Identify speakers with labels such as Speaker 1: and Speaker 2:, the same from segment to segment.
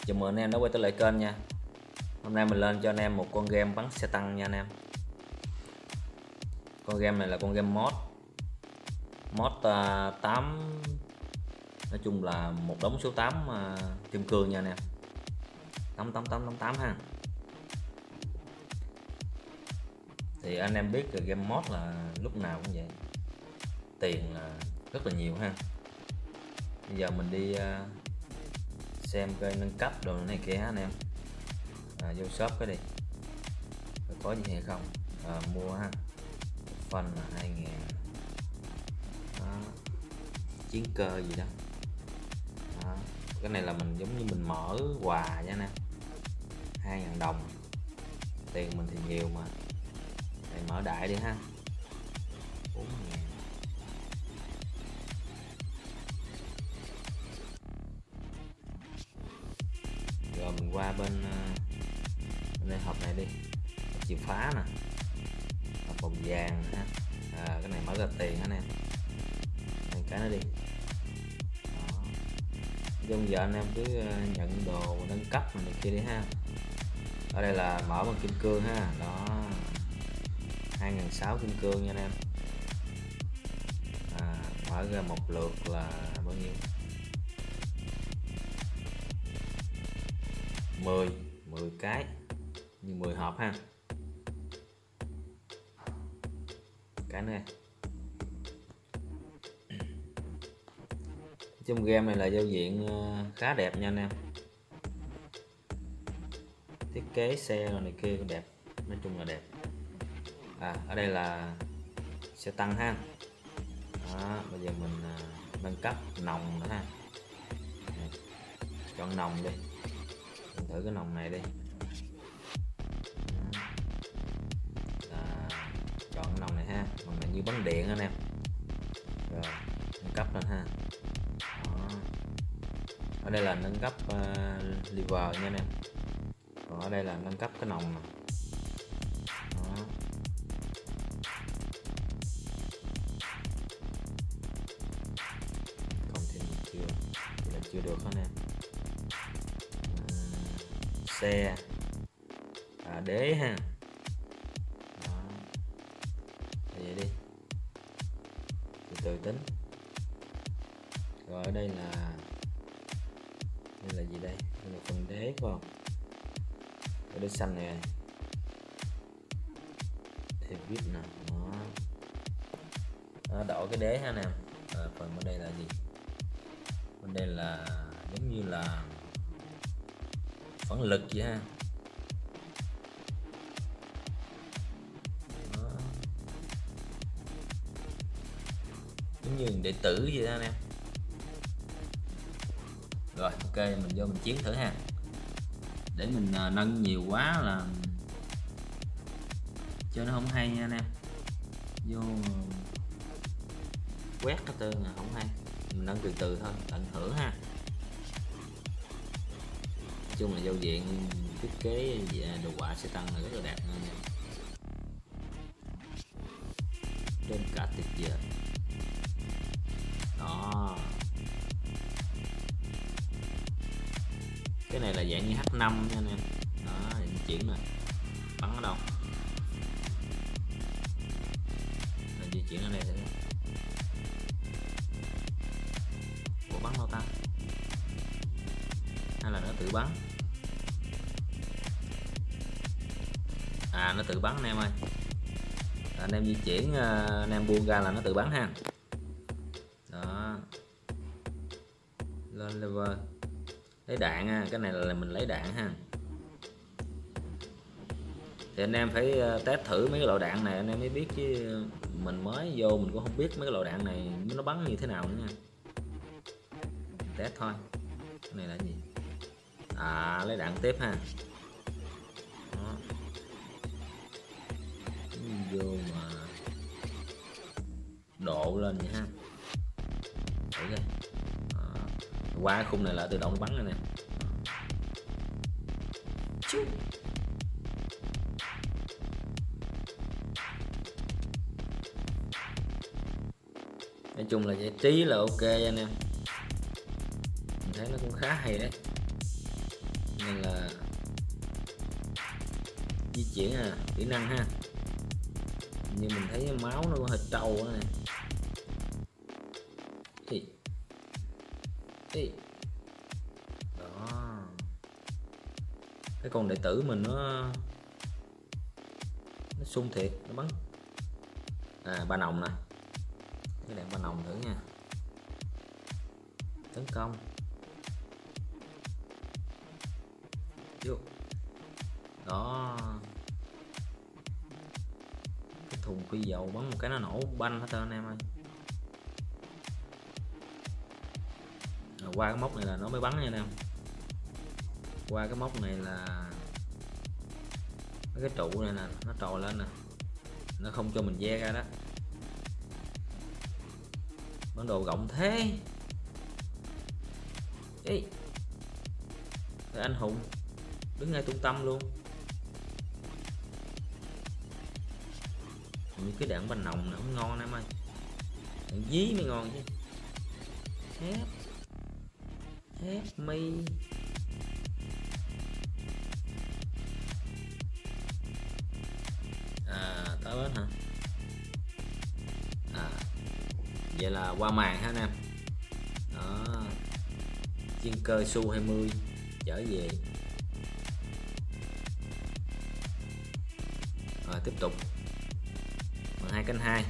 Speaker 1: Chào mừng anh em đã quay trở lại kênh nha. Hôm nay mình lên cho anh em một con game bắn xe tăng nha anh em. Con game này là con game mod 8, nói chung là một đống số 8 kim cương nha anh em. 88888 ha. Thì anh em biết game mod là lúc nào cũng vậy, tiền là rất là nhiều ha. Bây giờ mình đi xem coi nâng cấp đồ này kia anh em. Vô shop cái đi có gì hay không, mua ha. Phần là 2000 đó. Chiến cơ gì đó. Cái này là mình giống như mình mở quà nha nè, 2000 đồng. Tiền mình thì nhiều mà, này mở đại đi ha, 4000. Rồi mình qua bên đây hộp này đi, chìa phá nè, hộp màu vàng ha. Cái này mở ra tiền anh em, cái nó đi. Trong giờ anh em cứ nhận đồ nâng cấp này kia đi ha. Ở đây là mở bằng kim cương ha, đó 2006 kim cương nha anh em. Mở ra một lượt là bao nhiêu, 10 cái như 10 hộp ha. Cái này trong game này là giao diện khá đẹp nha anh em, thiết kế xe rồi này kia cũng đẹp, nói chung là đẹp. Ở đây là xe tăng ha. Đó, bây giờ mình nâng cấp nòng nữa ha. Chọn nòng đi, mình thử cái nòng này đi. Chọn nòng này ha, nòng này như bắn điện anh em. Rồi nâng cấp lên ha. Đó. Ở đây là nâng cấp lever nha anh em. Còn ở đây là nâng cấp cái nòng này. Đó. Còn thêm chưa được hết nè. Xe đế ha. Đó. Vậy đi, từ tính. Rồi ở đây là gì đây? Đây là phần đế phải không? Ở đây xanh này, thì viết nè. Đó, đổi cái đế ha nè. Phần bên đây là gì? Bên đây là giống như là phản lực vậy ha. Đó. Giống như đệ tử vậy đó anh em. Rồi ok, mình vô mình chiến thử ha. Để mình nâng nhiều quá là cho nó không hay nha anh em. Vô quét cái tên là không hay, mình nâng từ từ thôi, tận hưởng ha. Nói chung là giao diện thiết kế đồ họa xe tăng là rất là đẹp nha anh em. Trên cả tuyệt vời. Đó, cái này là dạng như H5 nha anh em. Đó, mình chuyển nè, bắn ở đâu mình di chuyển ở đây thôi. Ủa, bắn đâu ta, hay là nó tự bắn? Nó tự bắn anh em ơi. Anh em di chuyển, anh em buông ra là nó tự bắn ha. Đó, lên level lấy đạn ha. Cái này là mình lấy đạn ha. Thì anh em phải test thử mấy cái loại đạn này anh em mới biết, chứ mình mới vô mình cũng không biết mấy cái loại đạn này nó bắn như thế nào nữa nha. Test thôi. Cái này là gì? Lấy đạn tiếp ha. Đó. Vô mà độ lên vậy ha. Thử coi. Qua cái khung này là tự động bắn rồi nè. Nói chung là giải trí là ok anh em, mình thấy nó cũng khá hay đấy. Nên là di chuyển kỹ năng ha. Nhưng mình thấy máu nó hơi trâu đó này. Đó, cái con đệ tử mình nó sung thiệt, nó bắn ba nòng nè, cái đạn ba nòng thử nha, tấn công vô đó, cái thùng phi dầu bắn một cái nó nổ banh hết trơn anh em ơi. Qua cái mốc này là nó mới bắn nha anh em, qua cái mốc này là cái trụ này nè nó trồi lên nè, nó không cho mình ve ra đó. Bản đồ rộng thế. Ê, anh hùng đứng ngay trung tâm luôn. Những cái đạn banh nòng này không ngon em ơi, đạn dí mới ngon chứ. Thép mi tới bến hả? Vậy là qua màn ha anh em. Đó, chuyên cơ Su 20 trở về. Rồi tiếp tục 12 cánh 2.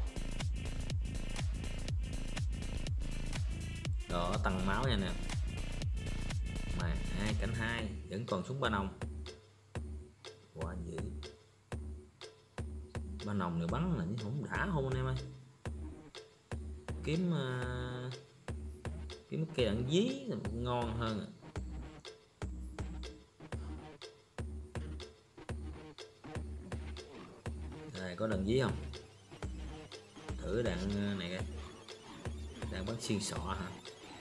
Speaker 1: Đó, tăng máu nha nè. Mà 2 cánh 2 vẫn còn súng ba nòng. Quá dữ. Ba nòng này bắn là như không đã không anh em ơi. Kiếm cây đạn dí ngon hơn. Đây có đạn dí không? Thử đạn này coi. Đạn bắn xuyên sọ hả?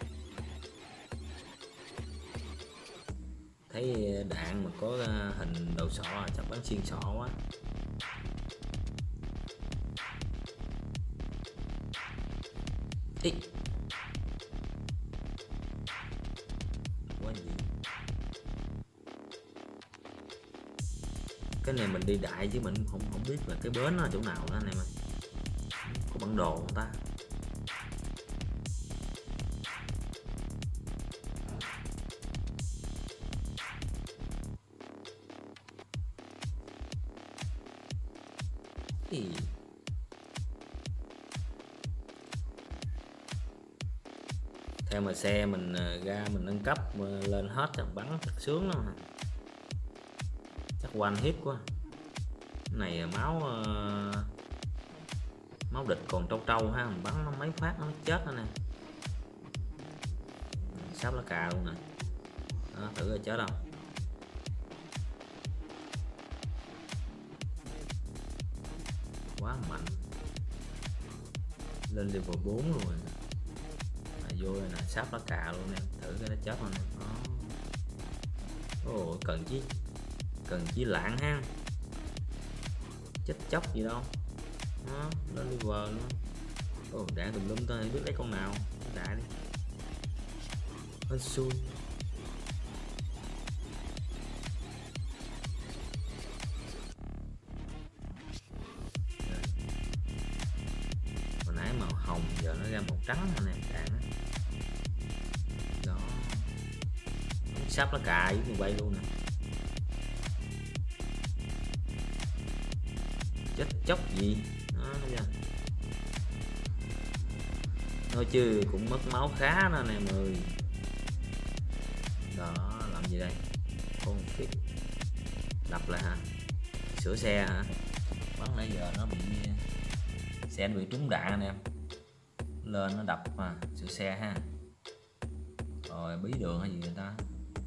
Speaker 1: Thấy đạn mà có hình đầu sọ chắc bắn xuyên sọ quá. Ý. Quá gì. Cái này mình đi đại chứ mình không biết là cái bến nó ở chỗ nào đó anh em ơi. Có bản đồ không ta? Ý. Theo mà xe mình ra mình nâng cấp lên hết rồi bắn thật sướng lắm. Chắc one hit quá. Cái này máu địch còn trâu ha, mình bắn nó mấy phát nó chết nữa nè. Sắp lá cà luôn nè. Đó, thử rồi chết không? Quá mạnh. Lên level 4 rồi. Vô đây nè, sắp lá cà luôn nè, thử cái nó chết không nè. Ồ, cần chí lạng ha, chết chóc gì đâu. Đó, lên level nữa. Ồ, đạn tùm lum tôi biết lấy con nào, đại đi. Hên xui. Hồi nãy màu hồng giờ nó ra màu trắng nè, đạn đó. Đó, sắp lá cà với mình bay luôn nè. Chết chóc gì đó, thấy chưa? Thôi chứ cũng mất máu khá đó anh em ơi. Đó, làm gì đây? Con fit đập lại hả? Sửa xe hả? Bắn nãy giờ nó bị xe bị trúng đạn anh em, lên nó đập mà sửa xe ha. Rồi bí đường hay gì người ta?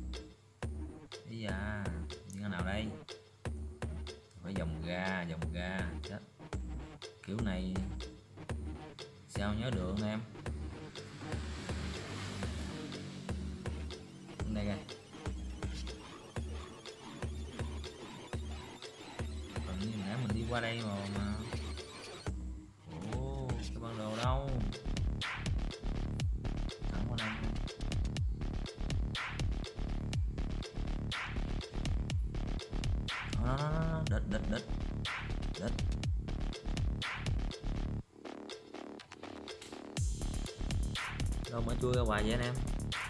Speaker 1: Ý da, như thế nào đây? Phải vòng ra chết. Kiểu này sao nhớ đường anh em. Đây kìa. Còn như nãy mình đi qua đây mà. Ồ, cái bản đồ đâu? Thẳng qua đây. Đó, đít đít đít đít. Đâu mà chui ra hoài vậy anh em?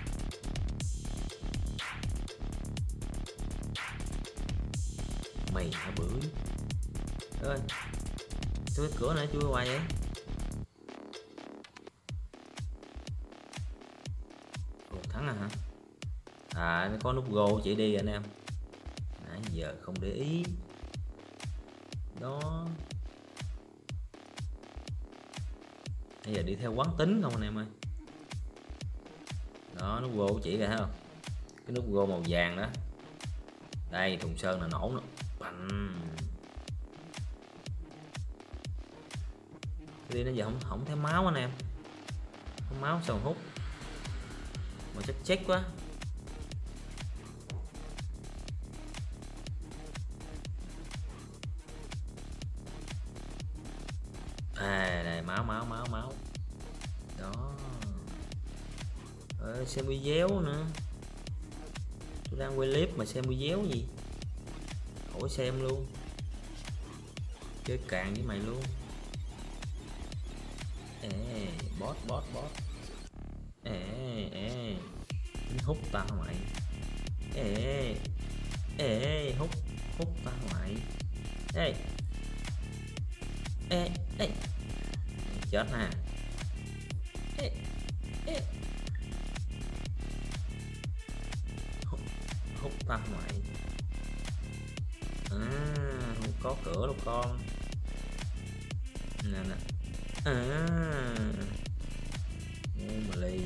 Speaker 1: Mày hả bưởi ơi, chui cửa này chui ra hoài vậy? Ủa, thắng à hả? À nó có nút go chỉ đi anh em, nãy giờ không để ý đó. Bây giờ đi theo quán tính không anh em ơi. Đó nút go chỉ ra thấy không, cái nút go màu vàng đó. Đây thùng sơn là nổ nữa. Bành. Cái đi nó giờ không thấy máu anh em, không máu sao hút mà chắc chết quá. À này máu máu máu máu đó. Xem video nữa, tôi đang quay clip mà xem video gì, khỏi xem luôn, chơi càng với mày luôn. Ê boss boss boss. Ê hút tao mày. Ê hút hút tao mày. Ê chết nè. Hút tao mày. Không có cửa đâu con. Nè nè. Mua mà ly.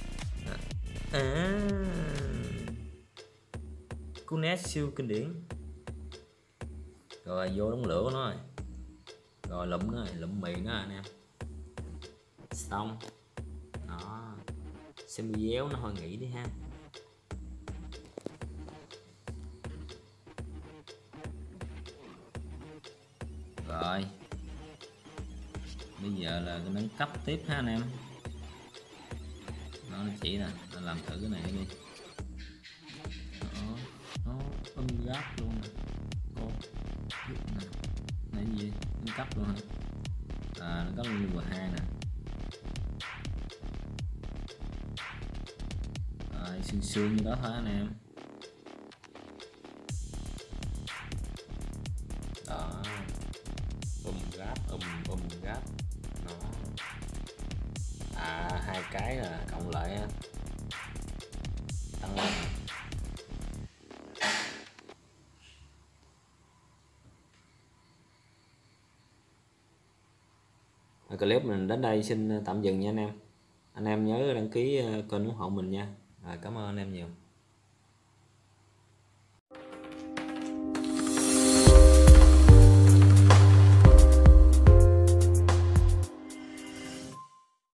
Speaker 1: Cú né siêu kinh điển. Rồi vô đống lửa của nó rồi. Rồi lụm nó rồi, lụm mì nó anh em. Xong. Đó. Xem video nó hơi nghỉ đi ha. Rồi. Bây giờ là cái nâng cấp tiếp ha anh em. Nó chỉ nè, nó làm thử cái này đi. Đó, nó gáp luôn nè. Cô nè. Này gì? Nâng cấp luôn hả? À nó có level 2 nè. Rồi xương xương như đó thôi anh em. Đó. Gáp nó. À hai cái là cộng lại tăng lên. Clip mình đến đây xin tạm dừng nha anh em. Anh em nhớ đăng ký kênh ủng hộ mình nha. Rồi cảm ơn anh em nhiều.